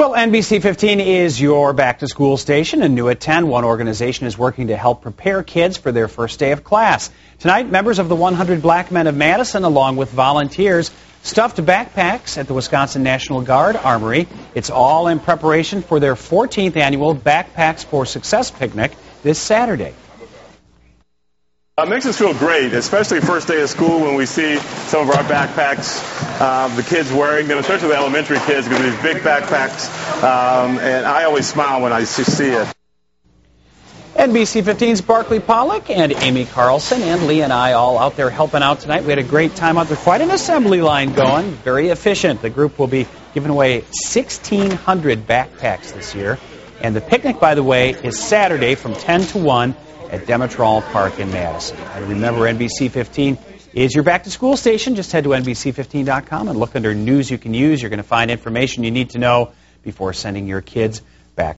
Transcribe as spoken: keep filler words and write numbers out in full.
Well, N B C fifteen is your back-to-school station, and new at ten, one organization is working to help prepare kids for their first day of class. Tonight, members of the one hundred Black Men of Madison, along with volunteers, stuffed backpacks at the Wisconsin National Guard Armory. It's all in preparation for their fourteenth annual Backpacks for Success picnic this Saturday. It makes us feel great, especially first day of school when we see some of our backpacks, uh, the kids wearing them, especially the elementary kids, because these big backpacks, um, and I always smile when I see it. N B C fifteen's Barkley Pollock and Amy Carlson and Lee and I all out there helping out tonight. We had a great time out there, quite an assembly line going, very efficient. The group will be giving away sixteen hundred backpacks this year. And the picnic, by the way, is Saturday from ten to one. At Demetral Park in Madison. And remember, N B C fifteen is your back-to-school station. Just head to N B C fifteen dot com and look under News You Can Use. You're going to find information you need to know before sending your kids